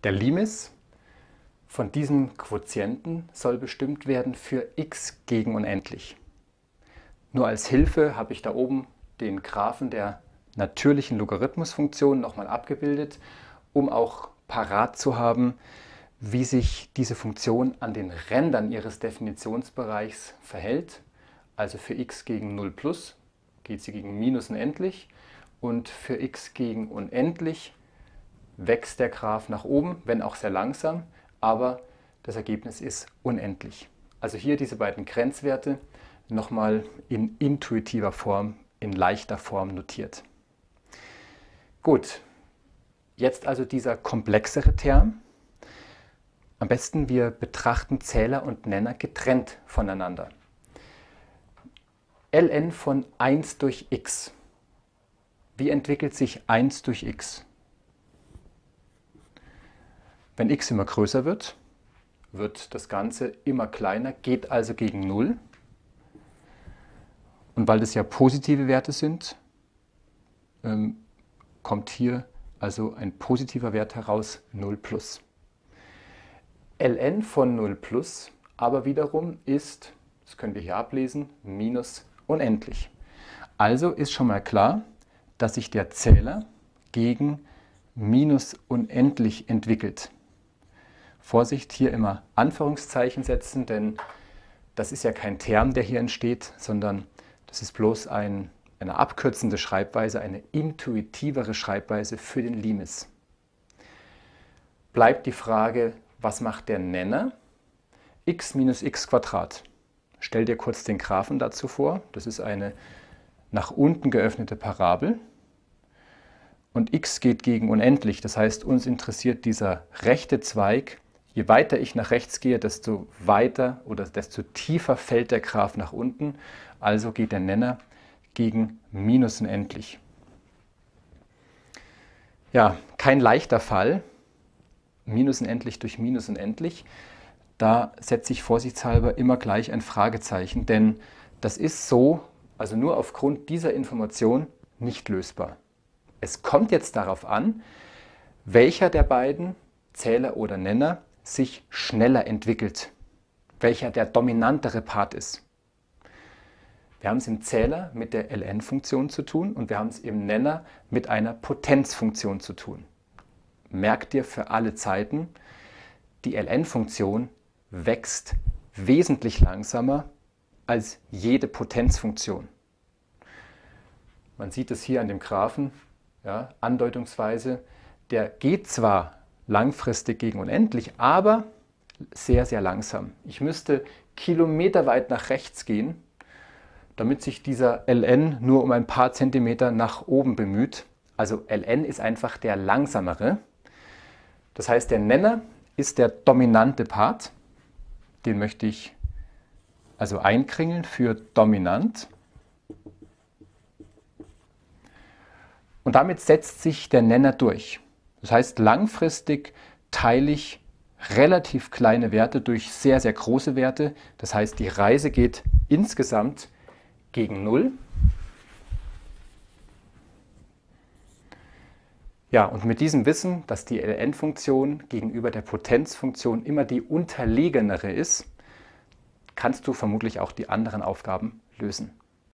Der Limes von diesem Quotienten soll bestimmt werden für x gegen unendlich. Nur als Hilfe habe ich da oben den Graphen der natürlichen Logarithmusfunktion nochmal abgebildet, um auch parat zu haben, wie sich diese Funktion an den Rändern ihres Definitionsbereichs verhält. Also für x gegen 0 plus geht sie gegen minus unendlich und für x gegen unendlich wächst der Graph nach oben, wenn auch sehr langsam, aber das Ergebnis ist unendlich. Also hier diese beiden Grenzwerte nochmal in intuitiver Form, in leichter Form notiert. Gut, jetzt also dieser komplexere Term. Am besten wir betrachten Zähler und Nenner getrennt voneinander. Ln von 1 durch x. Wie entwickelt sich 1 durch x? Wenn x immer größer wird, wird das Ganze immer kleiner, geht also gegen 0. Und weil das ja positive Werte sind, kommt hier also ein positiver Wert heraus, 0 plus. Ln von 0 plus aber wiederum ist, das können wir hier ablesen, minus unendlich. Also ist schon mal klar, dass sich der Zähler gegen minus unendlich entwickelt. Vorsicht, hier immer Anführungszeichen setzen, denn das ist ja kein Term, der hier entsteht, sondern das ist bloß eine abkürzende Schreibweise, eine intuitivere Schreibweise für den Limes. Bleibt die Frage, was macht der Nenner? X minus x Quadrat. Stell dir kurz den Graphen dazu vor. Das ist eine nach unten geöffnete Parabel. Und x geht gegen unendlich. Das heißt, uns interessiert dieser rechte Zweig. Je weiter ich nach rechts gehe, desto weiter oder desto tiefer fällt der Graph nach unten. Also geht der Nenner gegen minus unendlich. Ja, kein leichter Fall. Minus unendlich durch minus unendlich. Da setze ich vorsichtshalber immer gleich ein Fragezeichen, denn das ist so, also nur aufgrund dieser Information nicht lösbar. Es kommt jetzt darauf an, welcher der beiden, Zähler oder Nenner, sich schneller entwickelt, welcher der dominantere Part ist. Wir haben es im Zähler mit der Ln-Funktion zu tun und wir haben es im Nenner mit einer Potenzfunktion zu tun. Merk dir für alle Zeiten, die Ln-Funktion wächst wesentlich langsamer als jede Potenzfunktion. Man sieht es hier an dem Graphen, ja, andeutungsweise, der geht zwar langfristig gegen unendlich, aber sehr, sehr langsam. Ich müsste kilometerweit nach rechts gehen, damit sich dieser Ln nur um ein paar Zentimeter nach oben bemüht. Also Ln ist einfach der langsamere. Das heißt, der Nenner ist der dominante Part. Den möchte ich also einkringeln für dominant. Und damit setzt sich der Nenner durch. Das heißt, langfristig teile ich relativ kleine Werte durch sehr, sehr große Werte. Das heißt, die Reise geht insgesamt gegen 0. Ja, und mit diesem Wissen, dass die Ln-Funktion gegenüber der Potenzfunktion immer die unterlegenere ist, kannst du vermutlich auch die anderen Aufgaben lösen.